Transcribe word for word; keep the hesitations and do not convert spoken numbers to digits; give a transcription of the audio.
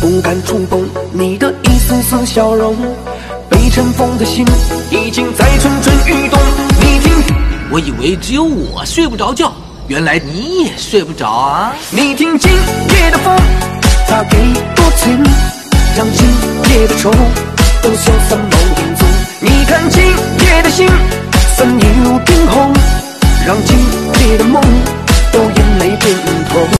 不敢触碰你的一丝丝笑容，被尘封的心已经在蠢蠢欲动。你听， 我以为只有我睡不着觉，原来你也睡不着啊！ 你听今夜的风，它给多情，让今夜的愁都消散。